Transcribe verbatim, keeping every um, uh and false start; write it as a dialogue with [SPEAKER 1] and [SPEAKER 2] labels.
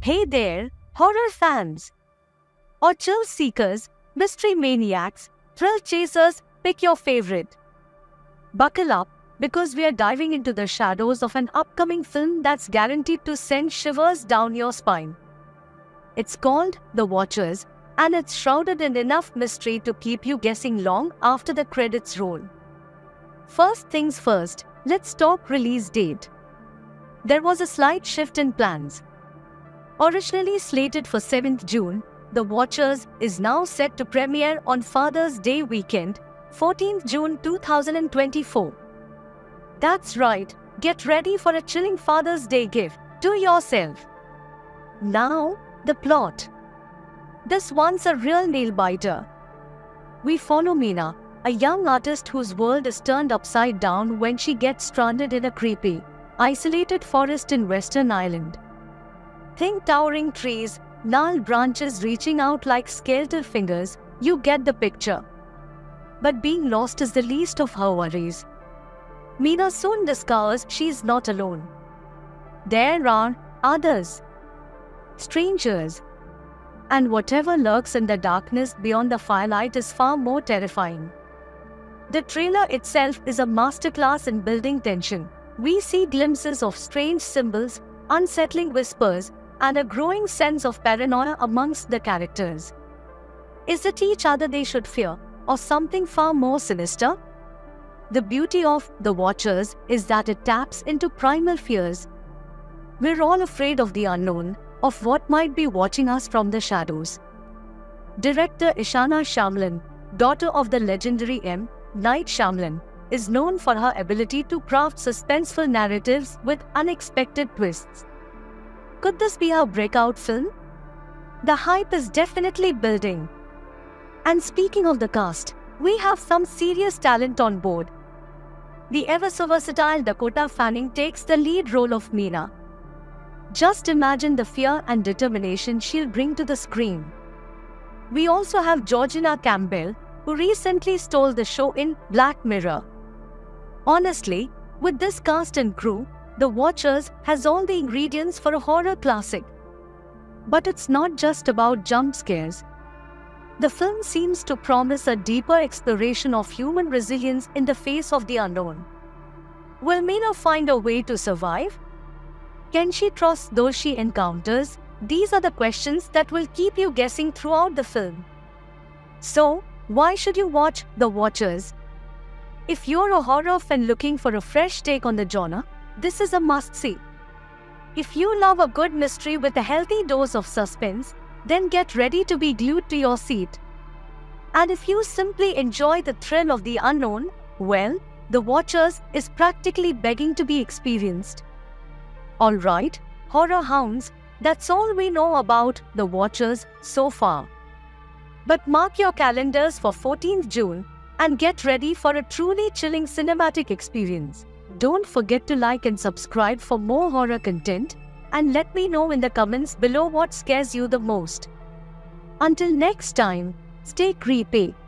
[SPEAKER 1] Hey there, horror fans! Or chill seekers, mystery maniacs, thrill chasers, pick your favorite. Buckle up, because we are diving into the shadows of an upcoming film that's guaranteed to send shivers down your spine. It's called The Watchers, and it's shrouded in enough mystery to keep you guessing long after the credits roll. First things first, let's talk release date. There was a slight shift in plans. Originally slated for seventh June, The Watchers is now set to premiere on Father's Day weekend, fourteenth June two thousand twenty-four. That's right, get ready for a chilling Father's Day gift to yourself. Now, the plot. This one's a real nail-biter. We follow Meena, a young artist whose world is turned upside down when she gets stranded in a creepy, isolated forest in Western Ireland. Think towering trees, gnarled branches reaching out like skeletal fingers, you get the picture. But being lost is the least of her worries. Meena soon discovers she's not alone. There are others, strangers, and whatever lurks in the darkness beyond the firelight is far more terrifying. The trailer itself is a masterclass in building tension. We see glimpses of strange symbols, unsettling whispers, and a growing sense of paranoia amongst the characters. Is it each other they should fear, or something far more sinister? The beauty of The Watchers is that it taps into primal fears. We're all afraid of the unknown, of what might be watching us from the shadows. Director Ishana Shamlan, daughter of the legendary M. Night Shyamalan, is known for her ability to craft suspenseful narratives with unexpected twists. Could this be her breakout film? The hype is definitely building. And speaking of the cast, we have some serious talent on board. The ever-so-versatile Dakota Fanning takes the lead role of Meena. Just imagine the fear and determination she'll bring to the screen. We also have Georgina Campbell, who recently stole the show in Black Mirror. Honestly, with this cast and crew, The Watchers has all the ingredients for a horror classic. But it's not just about jump scares. The film seems to promise a deeper exploration of human resilience in the face of the unknown. Will Meena find a way to survive? Can she trust those she encounters? These are the questions that will keep you guessing throughout the film. So, why should you watch The Watchers? If you're a horror fan looking for a fresh take on the genre, this is a must-see. If you love a good mystery with a healthy dose of suspense, then get ready to be glued to your seat. And if you simply enjoy the thrill of the unknown, well, The Watchers is practically begging to be experienced. Alright, horror hounds, that's all we know about The Watchers so far. But mark your calendars for fourteenth June and get ready for a truly chilling cinematic experience. Don't forget to like and subscribe for more horror content, and let me know in the comments below what scares you the most. Until next time, stay creepy.